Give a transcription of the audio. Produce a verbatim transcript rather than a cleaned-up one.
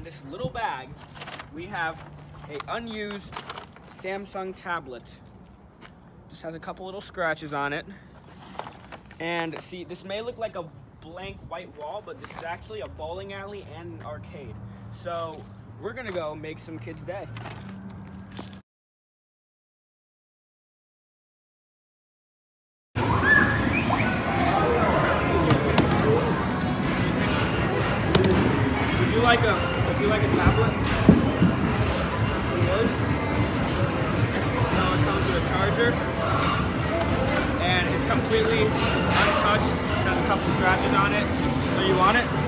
in this little bag, we have a unused Samsung tablet. Just has a couple little scratches on it. And see, this may look like a blank white wall, but this is actually a bowling alley and an arcade. So we're gonna go make some kids' day. Would you like a would you like a tablet? You would? So it comes with a charger, and it's completely untouched. It has a couple scratches on it. So you want it?